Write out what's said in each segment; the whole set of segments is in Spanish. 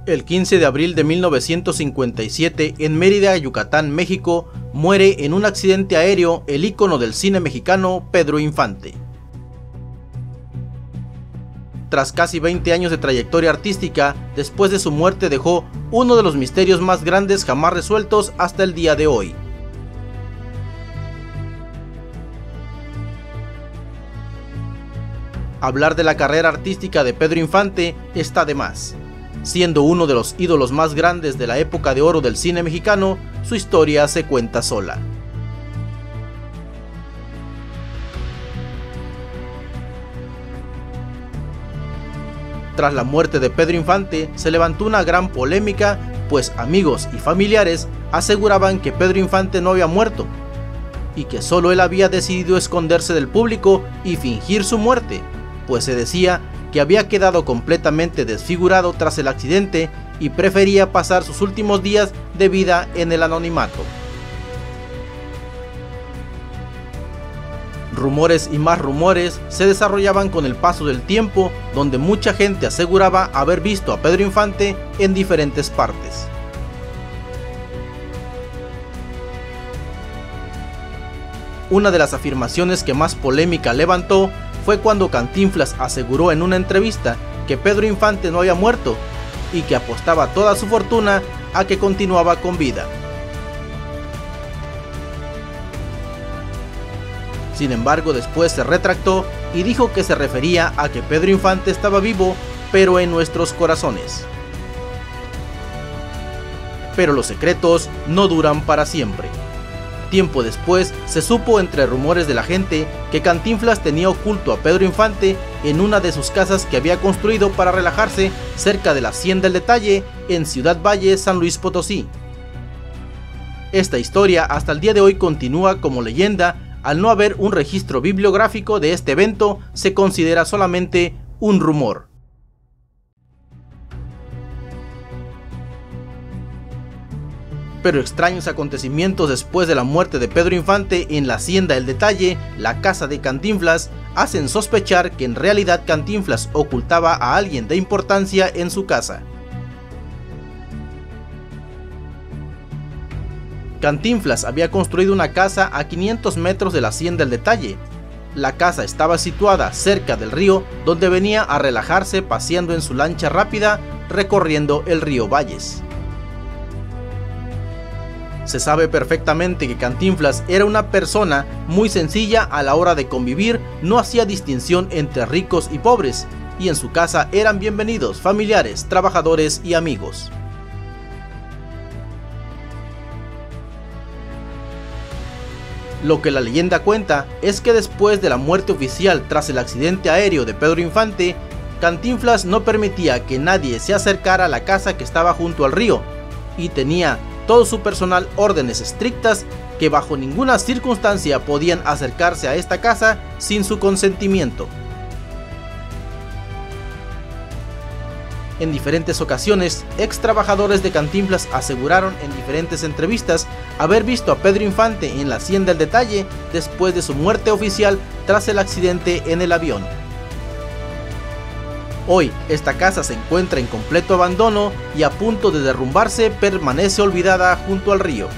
El 15 de abril de 1957, en Mérida, Yucatán, México, muere en un accidente aéreo el ícono del cine mexicano, Pedro Infante. Tras casi 20 años de trayectoria artística, después de su muerte dejó uno de los misterios más grandes jamás resueltos hasta el día de hoy. Hablar de la carrera artística de Pedro Infante está de más. Siendo uno de los ídolos más grandes de la época de oro del cine mexicano, su historia se cuenta sola. Tras la muerte de Pedro Infante, se levantó una gran polémica, pues amigos y familiares aseguraban que Pedro Infante no había muerto, y que solo él había decidido esconderse del público y fingir su muerte, pues se decía que había quedado completamente desfigurado tras el accidente y prefería pasar sus últimos días de vida en el anonimato. Rumores y más rumores se desarrollaban con el paso del tiempo, donde mucha gente aseguraba haber visto a Pedro Infante en diferentes partes. Una de las afirmaciones que más polémica levantó fue cuando Cantinflas aseguró en una entrevista que Pedro Infante no había muerto y que apostaba toda su fortuna a que continuaba con vida. Sin embargo, después se retractó y dijo que se refería a que Pedro Infante estaba vivo, pero en nuestros corazones. Pero los secretos no duran para siempre. Tiempo después, se supo entre rumores de la gente que Cantinflas tenía oculto a Pedro Infante en una de sus casas que había construido para relajarse cerca de la Hacienda El Detalle, en Ciudad Valle, San Luis Potosí. Esta historia hasta el día de hoy continúa como leyenda. Al no haber un registro bibliográfico de este evento, se considera solamente un rumor. Pero extraños acontecimientos después de la muerte de Pedro Infante en la Hacienda El Detalle, la casa de Cantinflas, hacen sospechar que en realidad Cantinflas ocultaba a alguien de importancia en su casa. Cantinflas había construido una casa a 500 metros de la Hacienda El Detalle. La casa estaba situada cerca del río, donde venía a relajarse paseando en su lancha rápida, recorriendo el río Valles. Se sabe perfectamente que Cantinflas era una persona muy sencilla a la hora de convivir, no hacía distinción entre ricos y pobres, y en su casa eran bienvenidos familiares, trabajadores y amigos. Lo que la leyenda cuenta es que después de la muerte oficial tras el accidente aéreo de Pedro Infante, Cantinflas no permitía que nadie se acercara a la casa que estaba junto al río, y tenía todo su personal órdenes estrictas que bajo ninguna circunstancia podían acercarse a esta casa sin su consentimiento. En diferentes ocasiones, ex trabajadores de Cantinflas aseguraron en diferentes entrevistas haber visto a Pedro Infante en la Hacienda El Detalle después de su muerte oficial tras el accidente en el avión. Hoy, esta casa se encuentra en completo abandono y a punto de derrumbarse, permanece olvidada junto al río.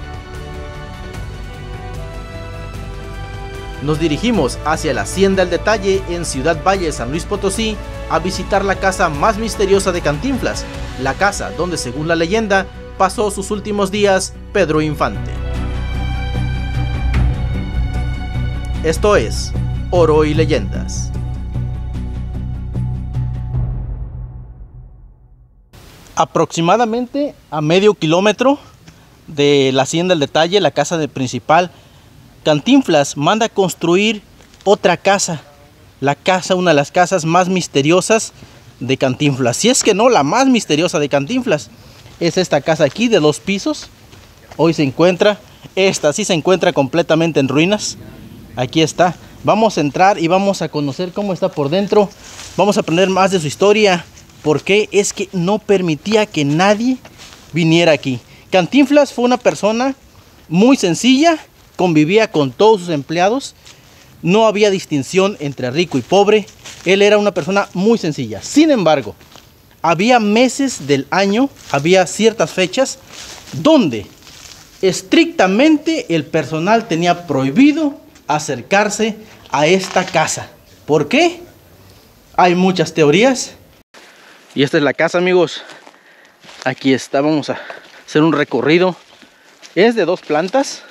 Nos dirigimos hacia la Hacienda El Detalle en Ciudad Valle, San Luis Potosí, a visitar la casa más misteriosa de Cantinflas, la casa donde, según la leyenda, pasó sus últimos días Pedro Infante. Esto es Oro y Leyendas. Aproximadamente a medio kilómetro de la Hacienda El Detalle, la casa principal, Cantinflas manda construir otra casa. La casa, una de las casas más misteriosas de Cantinflas. Si es que no la más misteriosa de Cantinflas. Es esta casa aquí de 2 pisos. Hoy se encuentra, esta sí se encuentra completamente en ruinas. Aquí está. Vamos a entrar y vamos a conocer cómo está por dentro. Vamos a aprender más de su historia. ¿Por qué es que no permitía que nadie viniera aquí? Cantinflas fue una persona muy sencilla, convivía con todos sus empleados, no había distinción entre rico y pobre, él era una persona muy sencilla. Sin embargo, había meses del año, había ciertas fechas donde estrictamente el personal tenía prohibido acercarse a esta casa. ¿Por qué? Hay muchas teorías. Y esta es la casa, amigos. Aquí está, vamos a hacer un recorrido. Es de 2 plantas.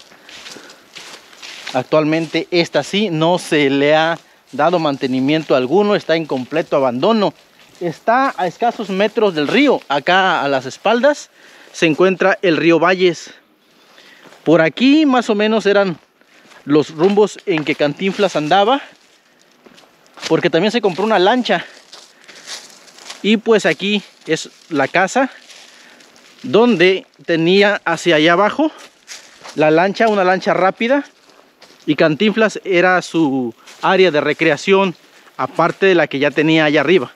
Actualmente esta sí no se le ha dado mantenimiento alguno, está en completo abandono. Está a escasos metros del río. Acá a las espaldas se encuentra el río Valles. Por aquí más o menos eran los rumbos en que Cantinflas andaba, porque también se compró una lancha. Y pues aquí es la casa donde tenía hacia allá abajo la lancha, una lancha rápida, y Cantinflas era su área de recreación, aparte de la que ya tenía allá arriba.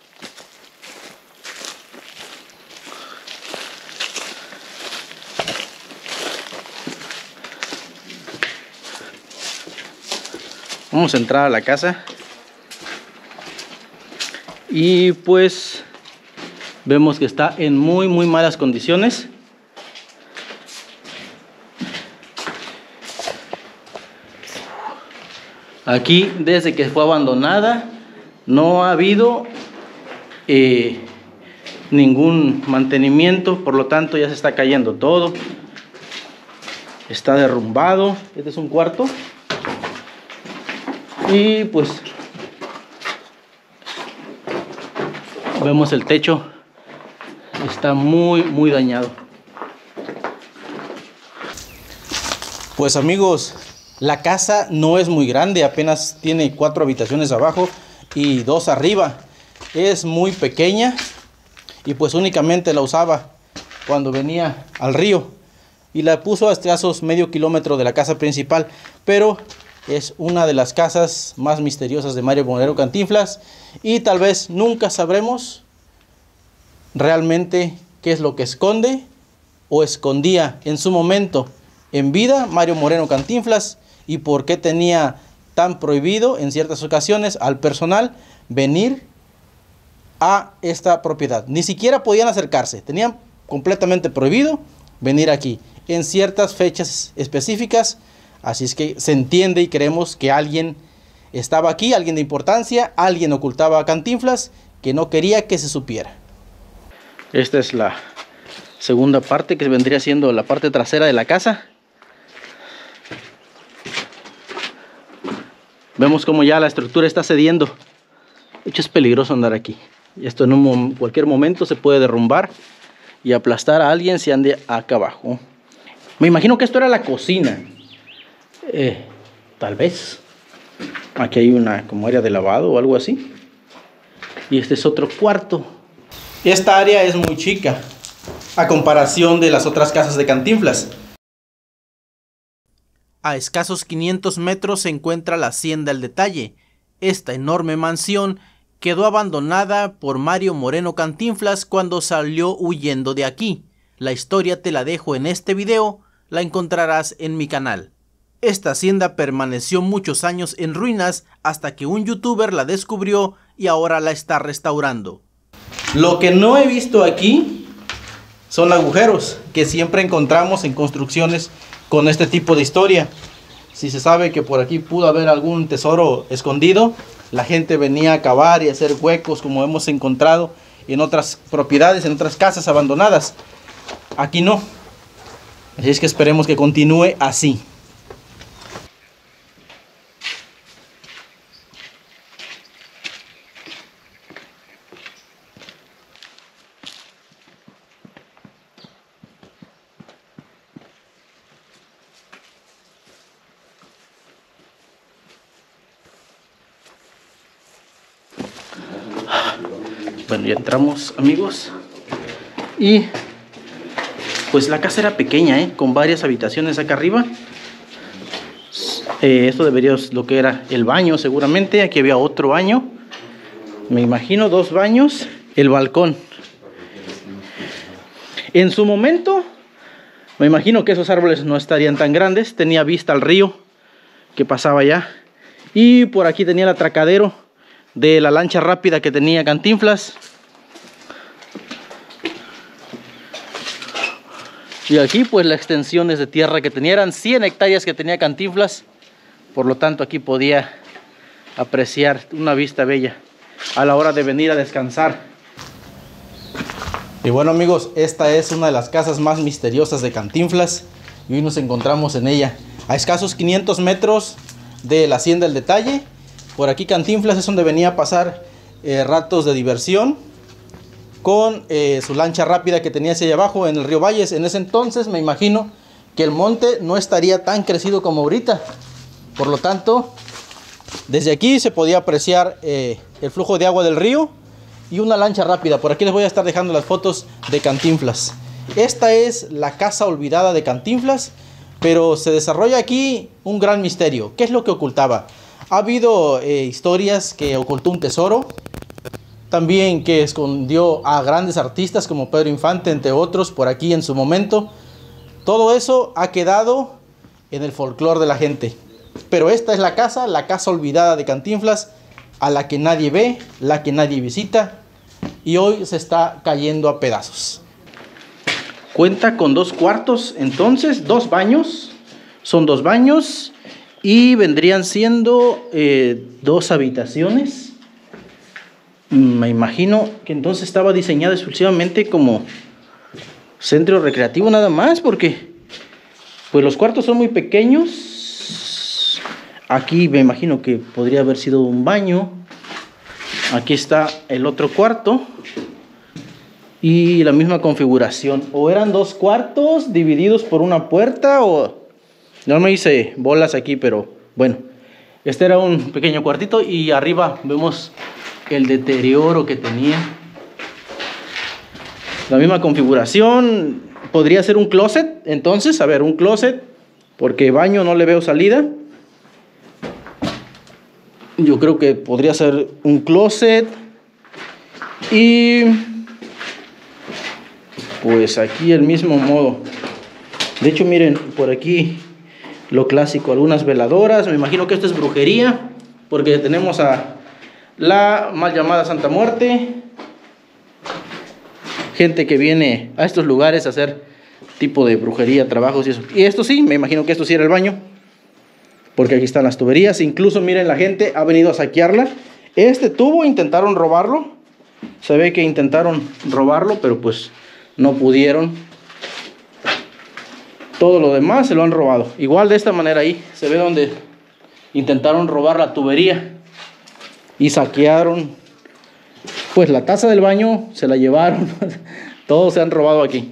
Vamos a entrar a la casa y pues vemos que está en muy malas condiciones. Aquí, desde que fue abandonada, no ha habido ningún mantenimiento, por lo tanto ya se está cayendo todo. Está derrumbado. Este es un cuarto. Y pues vemos el techo. Está muy dañado. Pues amigos, la casa no es muy grande, apenas tiene 4 habitaciones abajo y 2 arriba. Es muy pequeña y pues únicamente la usaba cuando venía al río, y la puso a escasos medio kilómetro de la casa principal. Pero es una de las casas más misteriosas de Mario Moreno Cantinflas, y tal vez nunca sabremos realmente qué es lo que esconde o escondía en su momento en vida Mario Moreno Cantinflas, y por qué tenía tan prohibido en ciertas ocasiones al personal venir a esta propiedad. Ni siquiera podían acercarse, tenían completamente prohibido venir aquí en ciertas fechas específicas. Así es que se entiende y creemos que alguien estaba aquí, alguien de importancia, alguien ocultaba a Cantinflas que no quería que se supiera. Esta es la segunda parte, que vendría siendo la parte trasera de la casa. Vemos como ya la estructura está cediendo. De hecho, es peligroso andar aquí. Y esto en cualquier momento se puede derrumbar y aplastar a alguien si ande acá abajo. Me imagino que esto era la cocina. Tal vez. Aquí hay una como área de lavado o algo así. Y este es otro cuarto. Esta área es muy chica a comparación de las otras casas de Cantinflas. A escasos 500 metros se encuentra la Hacienda El Detalle. Esta enorme mansión quedó abandonada por Mario Moreno Cantinflas cuando salió huyendo de aquí. La historia te la dejo en este video, la encontrarás en mi canal. Esta hacienda permaneció muchos años en ruinas hasta que un youtuber la descubrió y ahora la está restaurando. Lo que no he visto aquí son agujeros que siempre encontramos en construcciones con este tipo de historia. Si se sabe que por aquí pudo haber algún tesoro escondido, la gente venía a cavar y a hacer huecos como hemos encontrado en otras propiedades, en otras casas abandonadas. Aquí no. Así es que esperemos que continúe así. Bueno, ya entramos, amigos, y pues la casa era pequeña, con varias habitaciones acá arriba. Esto debería ser lo que era el baño, seguramente. Aquí había otro baño, me imagino 2 baños, el balcón. En su momento, me imagino que esos árboles no estarían tan grandes. Tenía vista al río que pasaba allá, y por aquí tenía el atracadero de la lancha rápida que tenía Cantinflas. Y aquí pues las extensiones de tierra que tenía, eran 100 hectáreas que tenía Cantinflas. Por lo tanto aquí podía apreciar una vista bella a la hora de venir a descansar. Y bueno amigos, esta es una de las casas más misteriosas de Cantinflas. Y hoy nos encontramos en ella, a escasos 500 metros de la Hacienda El Detalle. Por aquí Cantinflas es donde venía a pasar ratos de diversión con su lancha rápida que tenía hacia allá abajo en el río Valles. En ese entonces me imagino que el monte no estaría tan crecido como ahorita. Por lo tanto, desde aquí se podía apreciar el flujo de agua del río y una lancha rápida. Por aquí les voy a estar dejando las fotos de Cantinflas. Esta es la casa olvidada de Cantinflas, pero se desarrolla aquí un gran misterio. ¿Qué es lo que ocultaba? Ha habido historias que ocultó un tesoro, también que escondió a grandes artistas como Pedro Infante, entre otros, por aquí en su momento. Todo eso ha quedado en el folclore de la gente. Pero esta es la casa olvidada de Cantinflas, a la que nadie ve, la que nadie visita, y hoy se está cayendo a pedazos. Cuenta con 2 cuartos, entonces 2 baños, son 2 baños y vendrían siendo 2 habitaciones. Me imagino que entonces estaba diseñado exclusivamente como centro recreativo nada más, porque pues los cuartos son muy pequeños. Aquí me imagino que podría haber sido un baño. Aquí está el otro cuarto y la misma configuración. O eran 2 cuartos divididos por una puerta, o no me hice bolas aquí, pero bueno, este era un pequeño cuartito. Y arriba vemos el deterioro que tenía. La misma configuración. Podría ser un closet. Entonces, a ver, un closet, porque baño no le veo salida. Yo creo que podría ser un closet. Y pues aquí el mismo modo. De hecho, miren, por aquí lo clásico, algunas veladoras. Me imagino que esto es brujería, porque tenemos a la mal llamada Santa Muerte. Gente que viene a estos lugares a hacer tipo de brujería, trabajos y eso. Y esto sí, me imagino que esto sí era el baño, porque aquí están las tuberías. Incluso miren, la gente ha venido a saquearla. Este tubo intentaron robarlo. Se ve que intentaron robarlo, pero pues no pudieron. Todo lo demás se lo han robado. Igual de esta manera ahí se ve donde intentaron robar la tubería y saquearon. Pues la taza del baño se la llevaron. Todos se han robado aquí.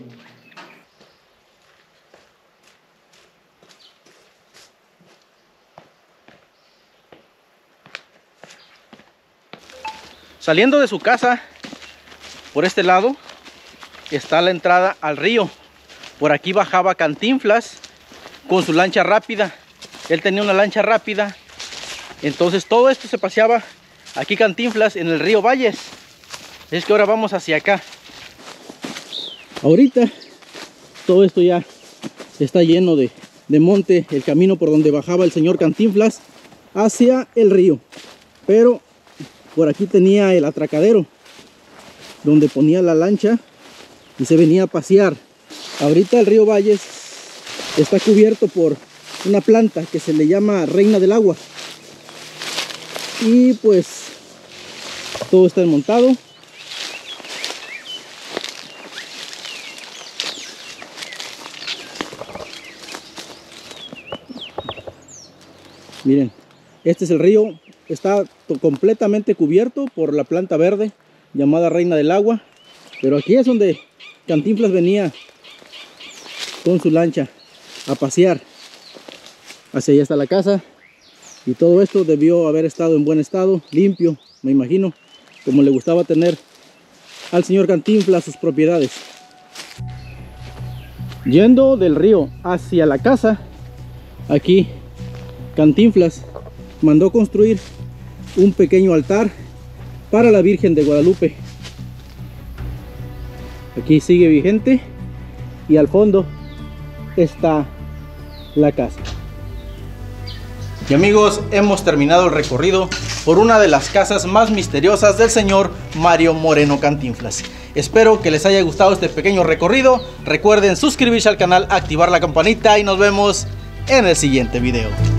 Saliendo de su casa, por este lado está la entrada al río. Por aquí bajaba Cantinflas con su lancha rápida. Él tenía una lancha rápida. Entonces todo esto se paseaba aquí Cantinflas en el río Valles. Es que ahora vamos hacia acá. Ahorita todo esto ya está lleno de monte. El camino por donde bajaba el señor Cantinflas hacia el río. Pero por aquí tenía el atracadero donde ponía la lancha y se venía a pasear. Ahorita el río Valles está cubierto por una planta que se le llama reina del agua. Y pues todo está enmontado. Miren, este es el río. Está completamente cubierto por la planta verde llamada reina del agua. Pero aquí es donde Cantinflas venía con su lancha a pasear. Hacia allá está la casa. Y todo esto debió haber estado en buen estado, limpio, me imagino, como le gustaba tener al señor Cantinflas sus propiedades. Yendo del río hacia la casa, aquí Cantinflas mandó construir un pequeño altar para la Virgen de Guadalupe. Aquí sigue vigente y al fondo está la casa. Y amigos, hemos terminado el recorrido por una de las casas más misteriosas del señor Mario Moreno Cantinflas. Espero que les haya gustado este pequeño recorrido. Recuerden suscribirse al canal, activar la campanita y nos vemos en el siguiente video.